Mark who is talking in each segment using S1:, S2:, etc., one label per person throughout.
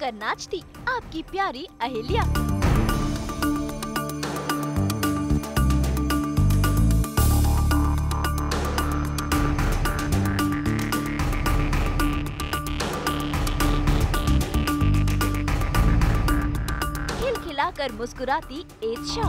S1: होकर नाचती आपकी प्यारी अहिल्या। खिलखिलाकर मुस्कुराती एतशा।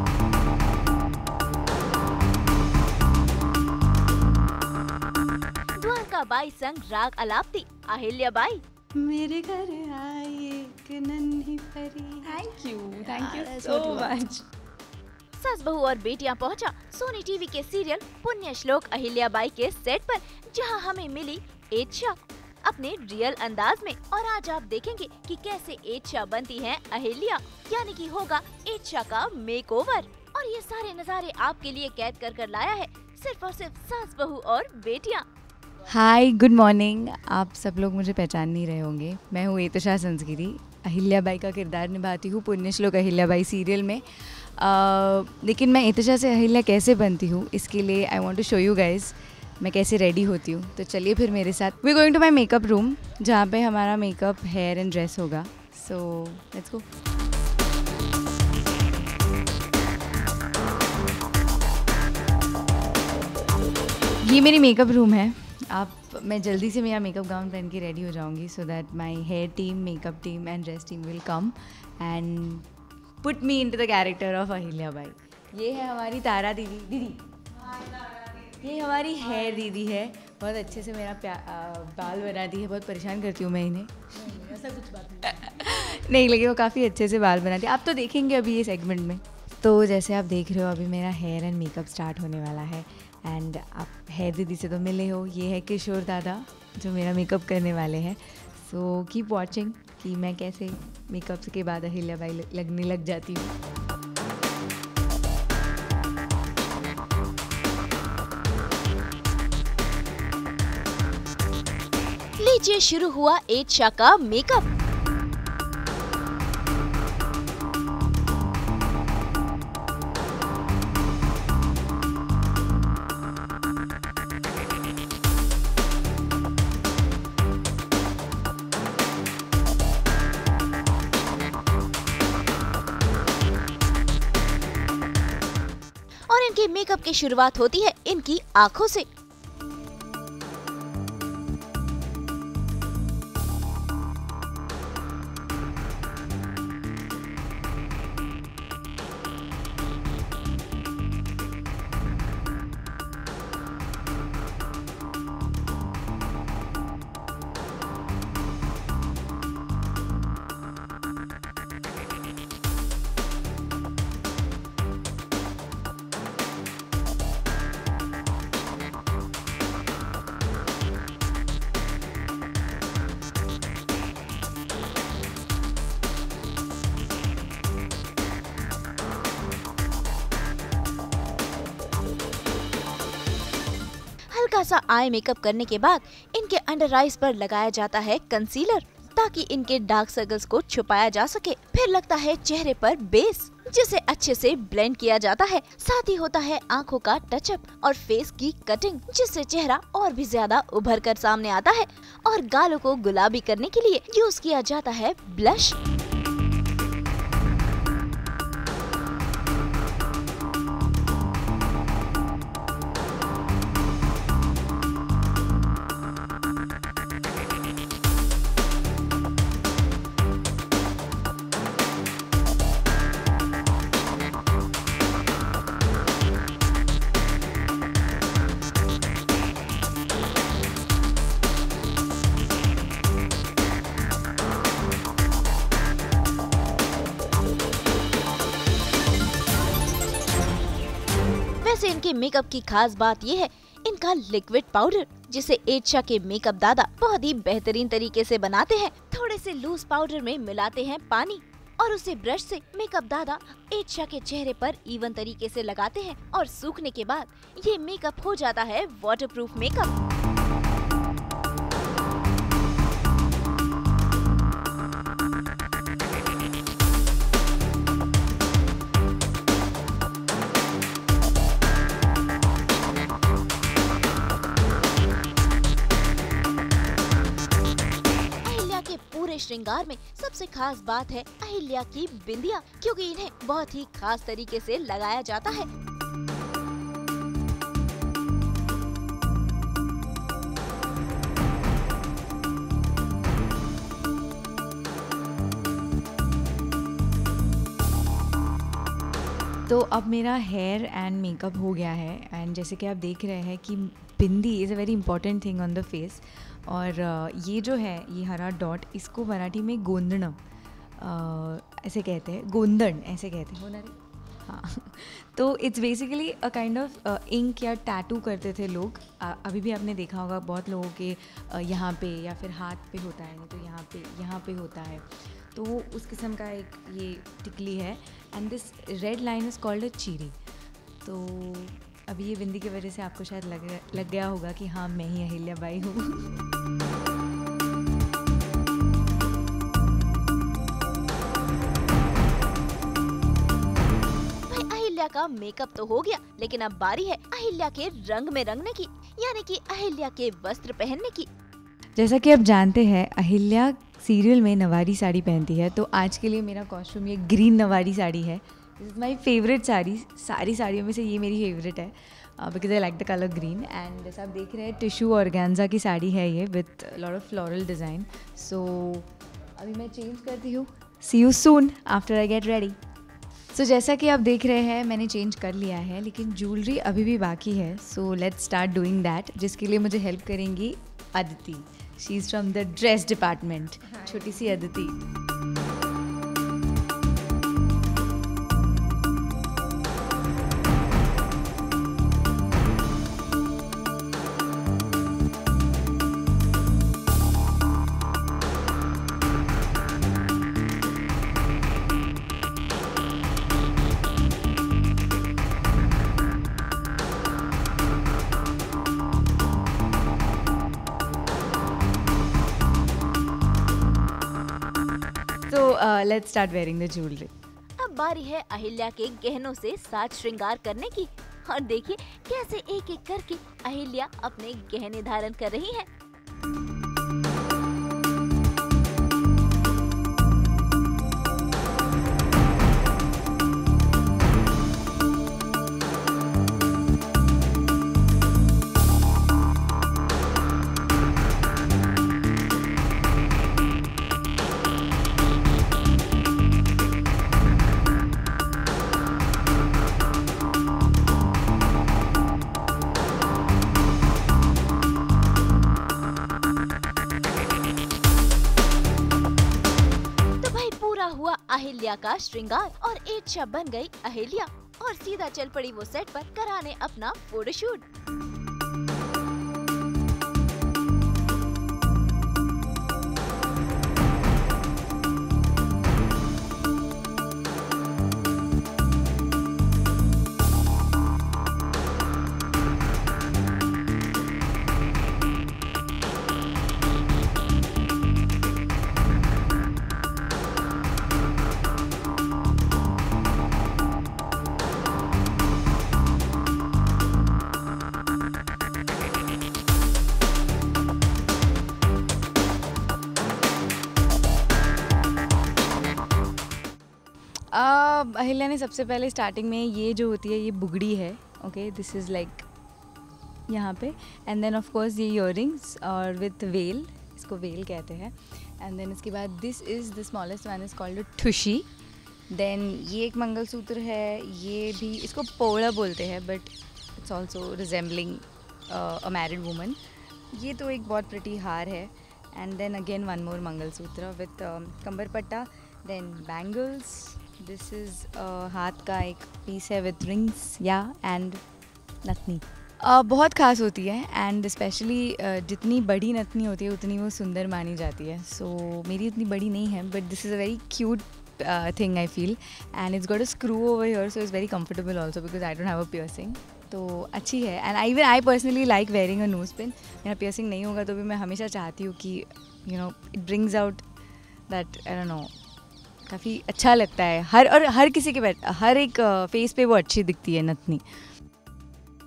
S1: द्वारका बाई संग राग अलापती अहिल्या बाई।
S2: मेरे घर आई एक नन्ही परी।
S3: Thank you so much.
S1: सस बहू और बेटियां पहुंचा सोनी टीवी के सीरियल पुण्य श्लोक अहिल्या बाई के सेट पर, जहां हमें मिली एतशा अपने रियल अंदाज में। और आज आप देखेंगे कि कैसे एतशा बनती हैं अहिल्या, यानी कि होगा एतशा का मेकओवर। और ये सारे नजारे आपके लिए कैद कर लाया है सिर्फ और सिर्फ सस बहू और बेटियां।
S3: Hi, good morning. आप सब लोग मुझे पहचान नहीं रहे होंगे, मैं हूँ एतशा संस्गिरी। अहिल्या बाई का किरदार निभाती हूँ पुण्य श्लोक अहिल्या बाई सीरियल में। लेकिन मैं एतशा से अहिल्या कैसे बनती हूँ, इसके लिए I want to show you guys मैं कैसे रेडी होती हूँ। तो चलिए फिर मेरे साथ। We going to my makeup room, जहाँ पे हमारा मेकअप, हेयर एंड ड्रेस होगा। So let's go. ये मेरी मेकअप रूम है। मैं जल्दी से मेरा मेकअप गाउन पहन के रेडी हो जाऊंगी, so that my hair team, makeup team and dress team will come and put me into the character of Ahilya Bai. ये है हमारी तारा दीदी। ये हमारी हेयर दीदी है, बहुत अच्छे से मेरा बाल बनाती है। बहुत परेशान करती हूँ मैं इन्हें।
S2: ऐसा कुछ बात
S3: नहीं, लेकिन वो काफ़ी अच्छे से बाल बनाती है। आप तो देखेंगे अभी ये सेगमेंट में। तो जैसे आप देख रहे हो, अभी मेरा हेयर एंड मेकअप स्टार्ट होने वाला है। एंड आप हेयर दीदी से तो मिले हो, ये है किशोर दादा जो मेरा मेकअप करने वाले हैं। सो कीप वॉचिंग कि मैं कैसे मेकअप के बाद अहिल्या बाई लगने लग जाती हूँ।
S1: लीजिए शुरू हुआ एतशा का मेकअप। और इनके मेकअप की शुरुआत होती है इनकी आंखों से। हल्का सा आई मेकअप करने के बाद इनके अंडर आईज पर लगाया जाता है कंसीलर, ताकि इनके डार्क सर्कल्स को छुपाया जा सके। फिर लगता है चेहरे पर बेस, जिसे अच्छे से ब्लेंड किया जाता है। साथ ही होता है आंखों का टचअप और फेस की कटिंग, जिससे चेहरा और भी ज्यादा उभर कर सामने आता है। और गालों को गुलाबी करने के लिए यूज किया जाता है ब्लश। वैसे इनके मेकअप की खास बात ये है इनका लिक्विड पाउडर, जिसे एतशा के मेकअप दादा बहुत ही बेहतरीन तरीके से बनाते हैं। थोड़े से लूज पाउडर में मिलाते हैं पानी और उसे ब्रश से मेकअप दादा एतशा के चेहरे पर इवन तरीके से लगाते हैं। और सूखने के बाद ये मेकअप हो जाता है वाटरप्रूफ मेकअप। श्रृंगार में सबसे सबसे खास बात है अहिल्या की बिंदिया, क्योंकि इन्हें बहुत ही खास तरीके से लगाया जाता है।
S3: तो अब मेरा हेयर एंड मेकअप हो गया है, एंड जैसे कि आप देख रहे हैं कि bindi is a very important thing on the face. और ये जो है, ये हरा डॉट, इसको मराठी में गोंदण ऐसे कहते हैं, गोंदन ऐसे कहते हैं, होना रे? हाँ। तो it's basically a kind of ink या टैटू करते थे लोग। अभी भी आपने देखा होगा बहुत लोगों के यहाँ पे या फिर हाथ पे होता है, तो यहाँ पे होता है। तो उस किस्म का एक ये टिकली है, and this red line is called a chiri. तो अभी ये बिंदी की वजह से आपको शायद लग गया होगा कि हाँ, मैं ही अहिल्या बाई हूँ।
S1: अहिल्या का मेकअप तो हो गया, लेकिन अब बारी है अहिल्या के रंग में रंगने की, यानी कि अहिल्या के वस्त्र पहनने की।
S3: जैसा कि आप जानते हैं, अहिल्या सीरियल में नवारी साड़ी पहनती है, तो आज के लिए मेरा कॉस्ट्यूम ये ग्रीन नवारी साड़ी है। This is my favourite sari, सारी साड़ियों में से ये मेरी फेवरेट है, because I like the colour green. And जैसा आप देख रहे हैं, टिश्यू ऑर्गेन्जा की साड़ी है ये, with lot of floral design. So अभी मैं चेंज करती हूँ। See you soon after I get ready. So जैसा कि आप देख रहे हैं, मैंने चेंज कर लिया है, लेकिन ज्वेलरी अभी भी बाकी है। So let's start doing that, जिसके लिए मुझे हेल्प करेंगी Aditi. She is from the dress department. छोटी सी Aditi. Let's start wearing the jewellery.
S1: अब बारी है अहिल्या के गहनों से साज श्रृंगार करने की, और देखिए कैसे एक एक करके अहिल्या अपने गहने धारण कर रही है। हुआ अहिल्या का श्रृंगार, और ईर्ष्या बन गई अहिल्या, और सीधा चल पड़ी वो सेट पर कराने अपना फोटोशूट।
S3: अहिल्या ने सबसे पहले स्टार्टिंग में ये जो होती है, ये बुगड़ी है। ओके, दिस इज़ लाइक यहाँ पे, एंड देन ऑफ कोर्स ये इयररिंग्स और विथ वेल, इसको वेल कहते हैं। एंड देन इसके बाद this is the smallest one, is called thushi. Then ये एक मंगलसूत्र है, ये भी इसको पोड़ा बोलते हैं, but it's also resembling a married woman. ये तो एक बहुत प्रिटी हार है। And then again one more mangalsutra with kambar patta, then bangles. This is हाथ का एक पीस है विथ रिंग्स या एंड नथनी। बहुत ख़ास होती है, एंड स्पेशली जितनी बड़ी नथनी होती है उतनी वो सुंदर मानी जाती है। सो मेरी उतनी बड़ी नहीं है, but this is a very cute thing I feel, and it's got a screw over here, so it's very comfortable also because I don't have a piercing. तो अच्छी है, and even I personally like wearing a nose pin. मेरा piercing नहीं होगा तो भी मैं हमेशा चाहती हूँ कि it brings out that I don't know, काफ़ी अच्छा लगता है। हर किसी के हर एक फेस पे वो अच्छी दिखती है नथनी।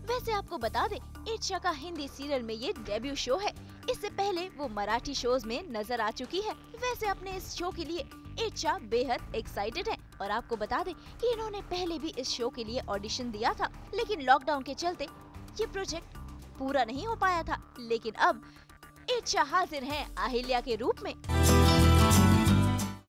S1: वैसे आपको बता दे, ईर्ष्या का हिंदी सीरियल में ये डेब्यू शो है। इससे पहले वो मराठी शोज में नजर आ चुकी है। वैसे अपने इस शो के लिए ईर्ष्या बेहद एक्साइटेड है और आपको बता दे कि इन्होंने पहले भी इस शो के लिए ऑडिशन दिया था, लेकिन लॉकडाउन के चलते ये प्रोजेक्ट पूरा नहीं हो पाया था। लेकिन अब ईर्ष्या हाजिर है अहिल्या के रूप में।